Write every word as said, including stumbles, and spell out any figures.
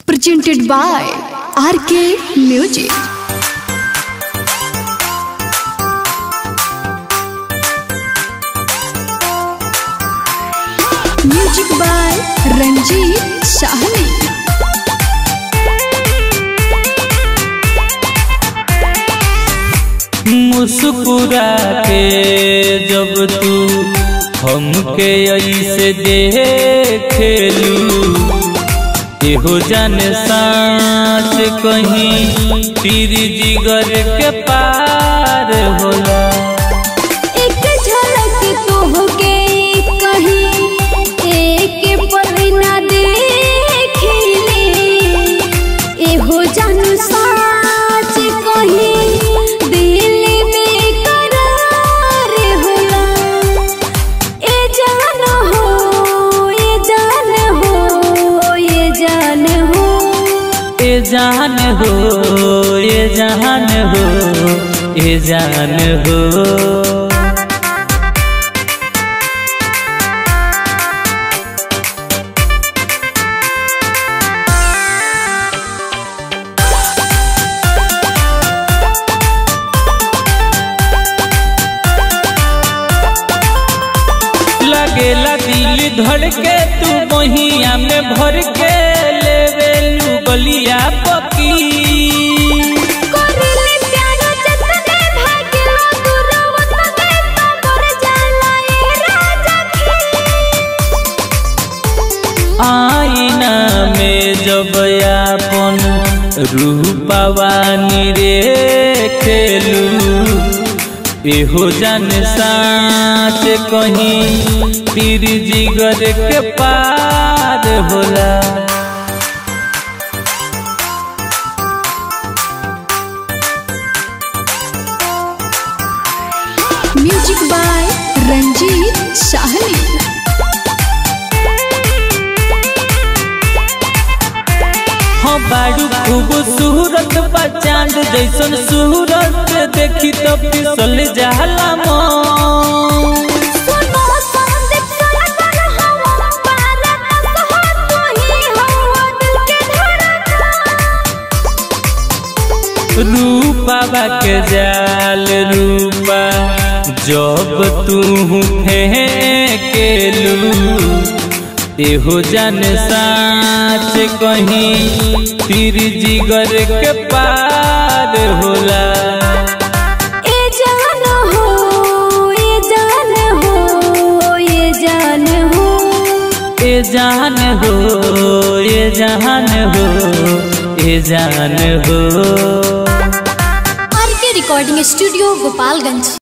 presented by R K Music. Music by Ranjit Sahni. मुस्कुरा के जब तू हमके ऐसे देखेलू, एहो जाने सांस कहीं तीर जिगर के पार होला। एक झलक तोहके कहीं एक पल ना देखिले, एहो जाने सांस कहीं जान हो ये जान हो ये जान हो। लगेला दिल धड़के तू मोहिया में भर के लेवेलू गलिया पकी। करले प्यार जतने भाग्य दुरवत में तो मर जाला ए राजा की। आईना में जब अपन रूपवा निरेखेलू, एहो जान साथ कहीं तीर जिगर के पार होला। Music by Ranjeet Sahani. हाँ बाड़ू खूबसूरत बा चांद जैसन सूरत, देखी तो फिसल जाला मन। रूपा के जाल रूपा जब तू फेंकेलू, एहो जान साथ कहीं तीर जिगर के पार होला। ए जान हो ये जान हो ये जान हो ए जान हो ये जान हो ये जान हो। आर के रिकॉर्डिंग स्टूडियो गोपालगंज।